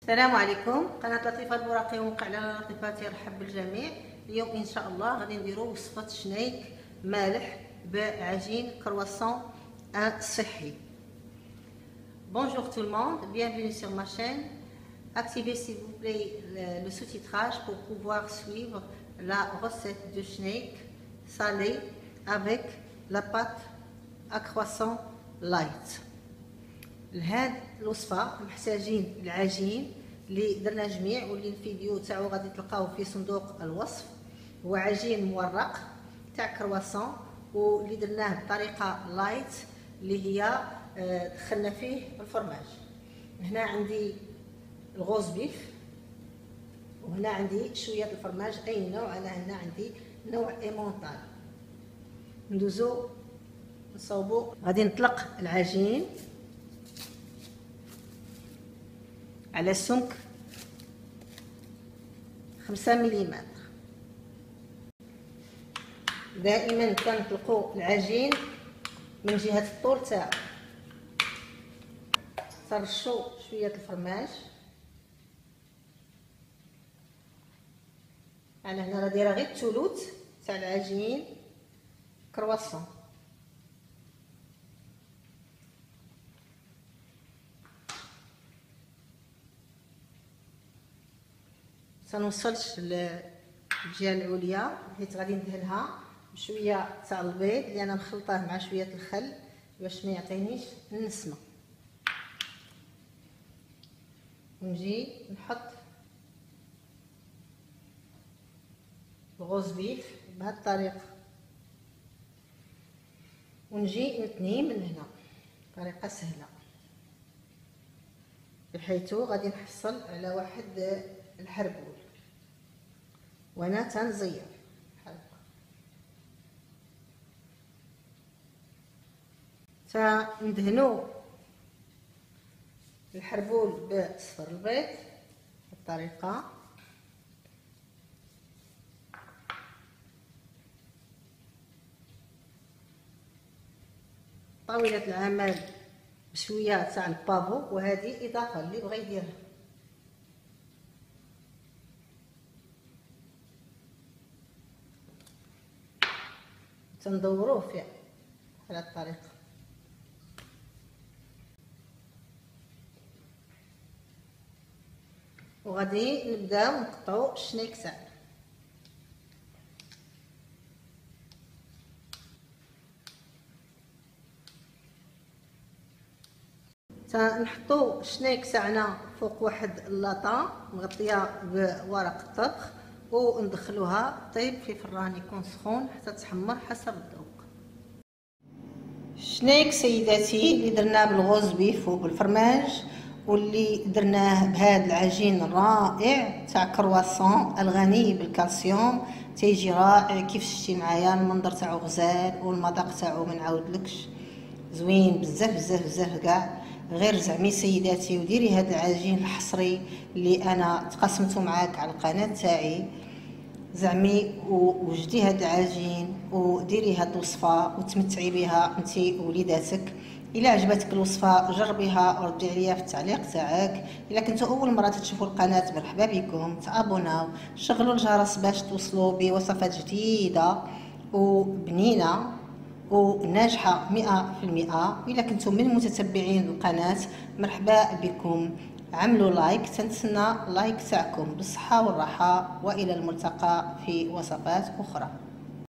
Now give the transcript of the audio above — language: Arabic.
السلام عليكم. قناة لطيفة البراقي وموقع على لطيفات يرحب بالجميع. اليوم ان شاء الله غادي نديرو وصفة شنيك مالح بعجين كرواسون صحي. Bonjour tout le monde, bienvenue sur ma chaîne. Activez s'il vous plaît le sous-titrage pour pouvoir suivre la recette de shneik salé avec la pâte à croissant light. لهاد الوصفه محتاجين العجين اللي درنا جميع واللي الفيديو تاعو غادي تلقاوه في صندوق الوصف. هو عجين مورق تاع كرواسون واللي درناه بطريقه لايت اللي هي دخلنا فيه الفرماج. هنا عندي الغوز بيف وهنا عندي شويه الفرماج اي نوع. انا هنا عندي نوع ايمونتال. ندوزو نصوبو. غادي نطلق العجين على سمك 5 ملم. دائما كنطلقوا العجين من جهه الطول تاعو. ترشوا شويه الفرماج. انا هنا راه دايره غير الثلث تاع العجين كرواسون. سنوصلش للجهه العليا حيت غادي ندهنها بشويه تاع البيض اللي انا مخلطاه مع شويه الخل باش ما يعطينيش النسمه. ونجي نحط الغوز بيف بهذه الطريقه ونجي نتنيه من هنا بطريقه سهله بحيث غادي نحصل على واحد الحربول وانا تنزير ندهنو الحربول بصفر البيض بالطريقه. طاوله العمل بشويه تاع البافو وهذه اضافه اللي بغى يديرها. تندوروه فيه على الطريقه. وغادي نبداو نقطعو الشنيك تاعنا. تنحطو الشنيك تاعنا فوق واحد اللاطه مغطيه بورق الطبخ وندخلوها طيب في فران يكون سخون حتى تحمر حسب الذوق. الشنيك سيداتي اللي درناه بالغوز بيف وبالفرماج واللي درناه بهذا العجين الرائع تاع كرواسون الغني بالكالسيوم تيجي رائع كيف شفتي معايا. المنظر تاعو غزال والمذاق تاعو ما نعاودلكش زوين بزاف بزاف بزاف كاع. غير زعمي سيداتي وديري هذا العجين الحصري اللي انا تقاسمته معاك على القناه تاعي زعمي وجدي هذا العجين وديري هذه الوصفه وتمتعي بها انت ووليداتك. الا عجبتك الوصفه جربيها وردي عليا في التعليق تاعك. الا كنتوا اول مره تشوفوا القناه مرحبا بكم، تابوناو شغلوا الجرس باش توصلوا بوصفات جديده وبنينه وناجحه 100%. الا كنتم من متتبعين القناه مرحبا بكم. عملوا لايك، تنتسنى لايك تاعكم بالصحه والراحه والى الملتقى في وصفات اخرى.